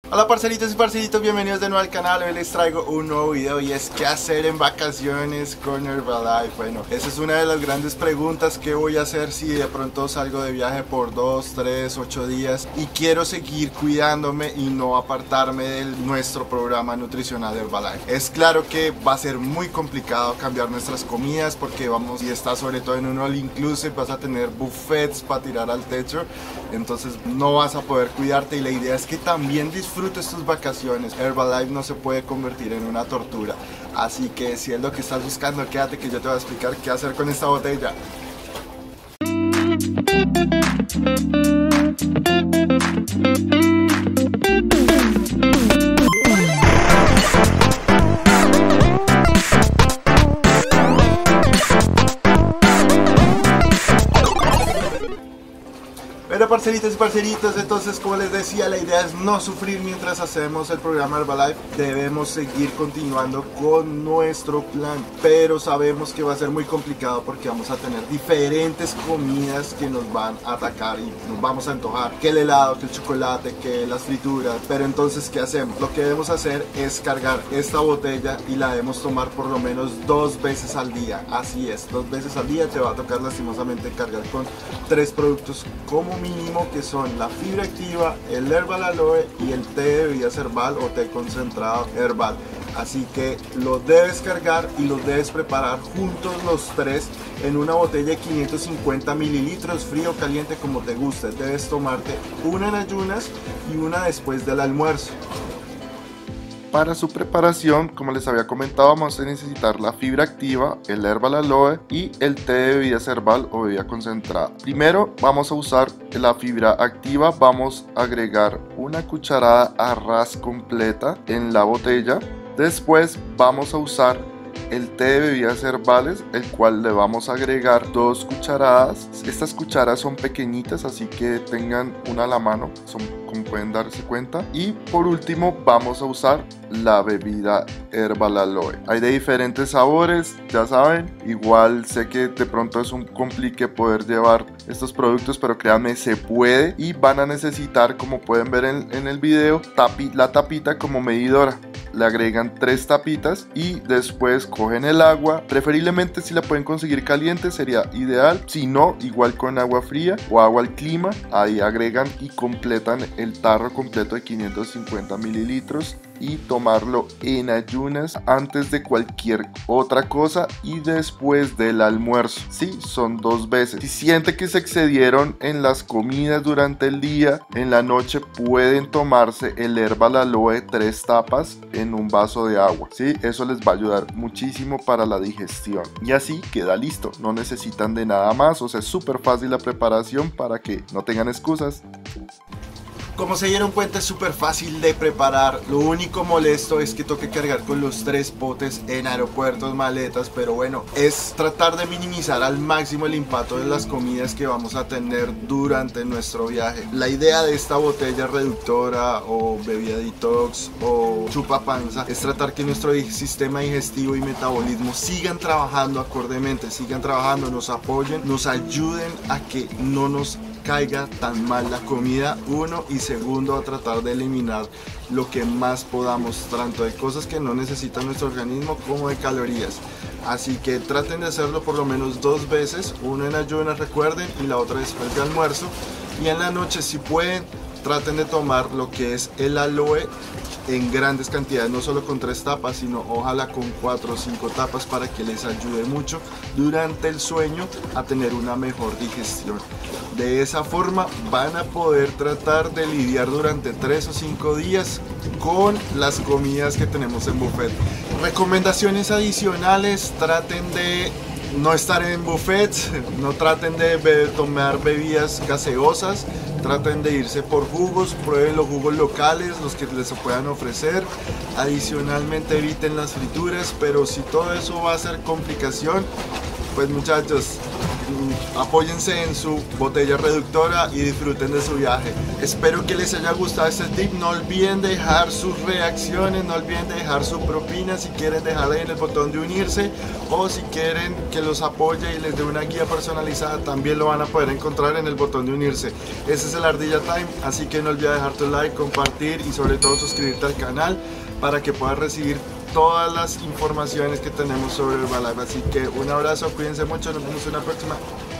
Hola parceritos y parceritos, bienvenidos de nuevo al canal. Hoy les traigo un nuevo video y es qué hacer en vacaciones con Herbalife. Bueno, esa es una de las grandes preguntas. ¿Qué voy a hacer si de pronto salgo de viaje por 2, 3, 8 días y quiero seguir cuidándome y no apartarme de nuestro programa nutricional de Herbalife? Es claro que va a ser muy complicado cambiar nuestras comidas porque vamos, y está sobre todo en un all inclusive, vas a tener buffets para tirar al techo, entonces no vas a poder cuidarte, y la idea es que también disfrutes tus vacaciones. Herbalife no se puede convertir en una tortura, así que si es lo que estás buscando, quédate que yo te voy a explicar qué hacer con esta botella. Bueno, parceritos y parceritos, entonces como les decía, la idea es no sufrir mientras hacemos el programa Herbalife. Debemos seguir continuando con nuestro plan, pero sabemos que va a ser muy complicado porque vamos a tener diferentes comidas que nos van a atacar y nos vamos a antojar, que el helado, que el chocolate, que las frituras. Pero entonces, ¿qué hacemos? Lo que debemos hacer es cargar esta botella y la debemos tomar por lo menos 2 veces al día. Así es, 2 veces al día. Te va a tocar lastimosamente cargar con 3 productos como mínimo, que son la fibra activa, el herbal aloe y el té de bebidas herbal o té concentrado herbal. Así que lo debes cargar y los debes preparar juntos los 3 en una botella de 550 mililitros, frío o caliente como te guste. Debes tomarte una en ayunas y una después del almuerzo. Para su preparación, como les había comentado, vamos a necesitar la fibra activa, el herbal aloe y el té de bebidas herbal o bebida concentrada. Primero vamos a usar la fibra activa, vamos a agregar una cucharada a ras completa en la botella. Después vamos a usar el té de bebidas herbales, el cual le vamos a agregar 2 cucharadas. Estas cucharas son pequeñitas, así que tengan una a la mano, como pueden darse cuenta. Y por último vamos a usar la bebida herbal aloe. Hay de diferentes sabores, ya saben. Igual sé que de pronto es un complique poder llevar estos productos, pero créanme, se puede. Y van a necesitar, como pueden ver en el video, la tapita como medidora. Le agregan 3 tapitas y después cogen el agua. Preferiblemente, si la pueden conseguir caliente sería ideal, si no, igual con agua fría o agua al clima. Ahí agregan y completan el tarro completo de 550 mililitros y tomarlo en ayunas antes de cualquier otra cosa y después del almuerzo. Sí, son 2 veces. Si sienten que se excedieron en las comidas durante el día, en la noche pueden tomarse el herbal aloe 3 tapas en un vaso de agua. Sí, eso les va a ayudar muchísimo para la digestión. Y así queda listo. No necesitan de nada más. O sea, es súper fácil la preparación para que no tengan excusas. Como se dieron cuenta, es súper fácil de preparar. Lo único molesto es que toque cargar con los 3 potes en aeropuertos, maletas, pero bueno, es tratar de minimizar al máximo el impacto de las comidas que vamos a tener durante nuestro viaje. La idea de esta botella reductora o bebida detox o chupa panza es tratar que nuestro sistema digestivo y metabolismo sigan trabajando acordemente, sigan trabajando, nos apoyen, nos ayuden a que no nos caiga tan mal la comida, uno, y segundo, a tratar de eliminar lo que más podamos, tanto de cosas que no necesita nuestro organismo como de calorías. Así que traten de hacerlo por lo menos 2 veces, una en ayunas, recuerden, y la otra después de almuerzo. Y en la noche, si pueden, traten de tomar lo que es el aloe en grandes cantidades, no solo con 3 tapas, sino ojalá con 4 o 5 tapas, para que les ayude mucho durante el sueño a tener una mejor digestión. De esa forma van a poder tratar de lidiar durante 3 o 5 días con las comidas que tenemos en buffet. Recomendaciones adicionales: traten de no estar en buffets, no traten de tomar bebidas gaseosas, traten de irse por jugos, prueben los jugos locales, los que les puedan ofrecer. Adicionalmente, eviten las frituras, pero si todo eso va a ser complicación, pues muchachos, apóyense en su botella reductora y disfruten de su viaje. Espero que les haya gustado este tip. No olviden dejar sus reacciones, no olviden dejar su propina si quieren dejarla ahí en el botón de unirse, o si quieren que los apoye y les dé una guía personalizada, también lo van a poder encontrar en el botón de unirse. Ese es el Ardilla Time, así que no olvides dejar tu like, compartir y sobre todo suscribirte al canal para que puedas recibir todas las informaciones que tenemos sobre Herbalife. Así que un abrazo, cuídense mucho, nos vemos en la próxima.